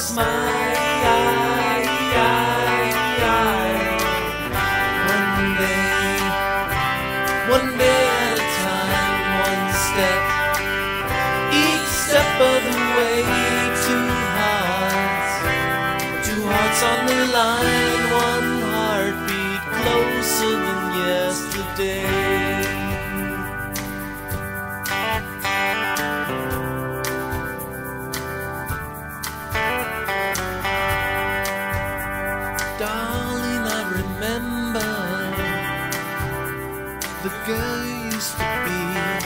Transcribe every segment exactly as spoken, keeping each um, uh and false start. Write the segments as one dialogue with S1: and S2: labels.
S1: smile. One day, one day at a time, one step, each step of the way. Two hearts, two hearts on the line, one heartbeat closer than yesterday. Darling, I remember the girl you used to be,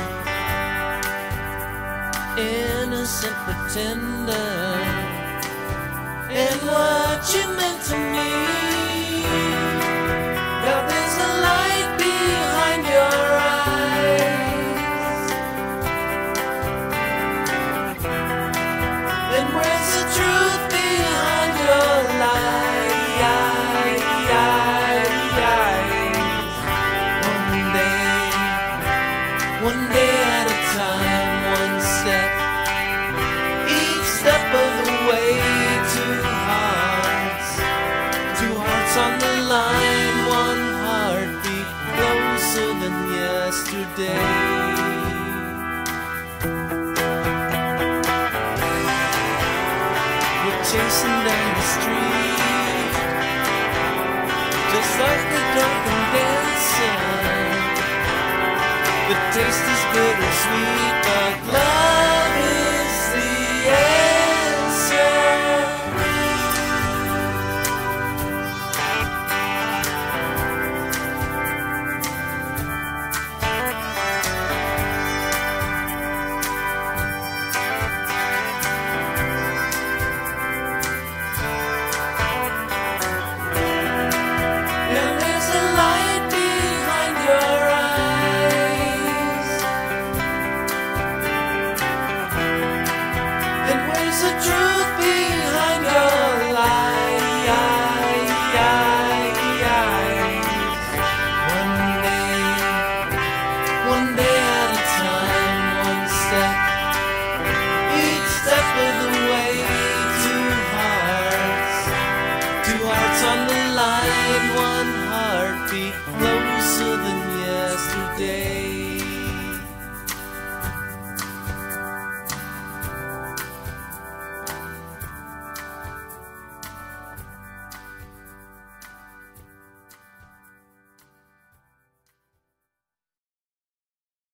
S1: innocent, pretender, and what you meant to me. Now there's a light behind your eyes, and where's the truth behind your lies? One day at a time, one step, each step of the way. Two hearts, two hearts on the line, one heartbeat closer than yesterday. We're chasing down the street, just like the drunken dancer. The taste is bittersweet, but love is the answer. And there's a light behind your eyes, the truth behind your lies. One day, one day at a time, one step, each step of the way. Two hearts, two hearts on the line, one heartbeat closer than yesterday.